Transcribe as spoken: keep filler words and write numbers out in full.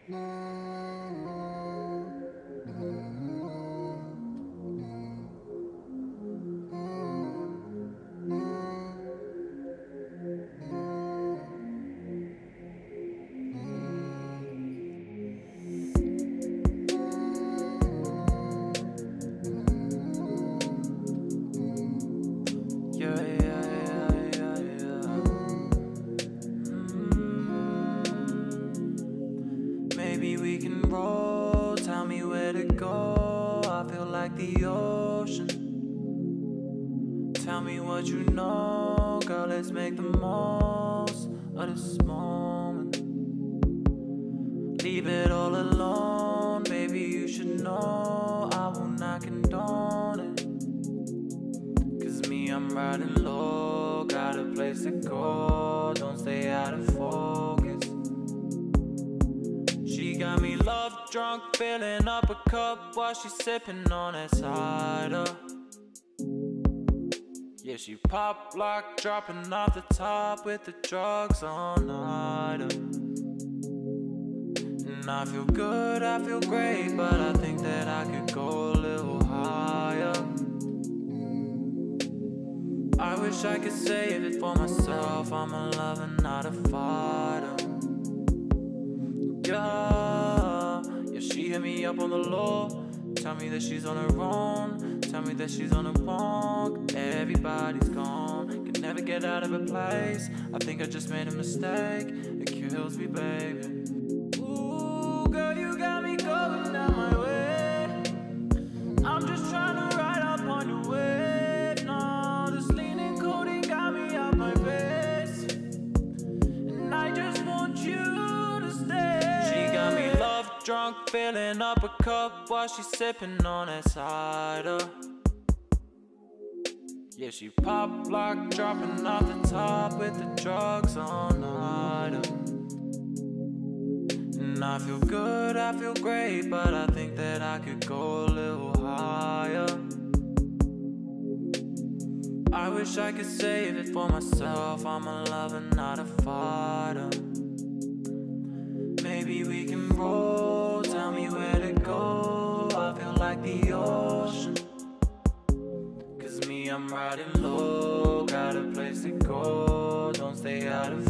Yeah, yeah, yeah, yeah, yeah. Mm. Maybe we can roll, tell me where to go. I feel like the ocean. Tell me what you know, girl, let's make the most of this moment. Leave it all alone, baby, you should know I will not condone it. I'm riding low, got a place to go, don't stay out of focus. She got me love drunk, filling up a cup while she's sipping on that cider. Yeah, she pop lock, dropping off the top with the drugs on night. And I feel good, I feel great, but I think that I could go a little higher. I wish I could save it for myself. I'm a lover, not a fighter. Yeah, yeah, she hit me up on the low. Tell me that she's on her own. Tell me that she's on her own. Everybody's gone, can never get out of a place. I think I just made a mistake. It kills me, baby. Ooh, girl, you got me going down my way. I'm just trying to ride up on your wave. Drunk, filling up a cup while she's sipping on that cider. Yeah, she pop lock, dropping off the top with the drugs on night. And I feel good, I feel great, but I think that I could go a little higher. I wish I could save it for myself. I'm a lover, not a fighter. Maybe we can roll, tell me where to go. I feel like the ocean. Cause me, I'm riding low, got a place to go, don't stay out of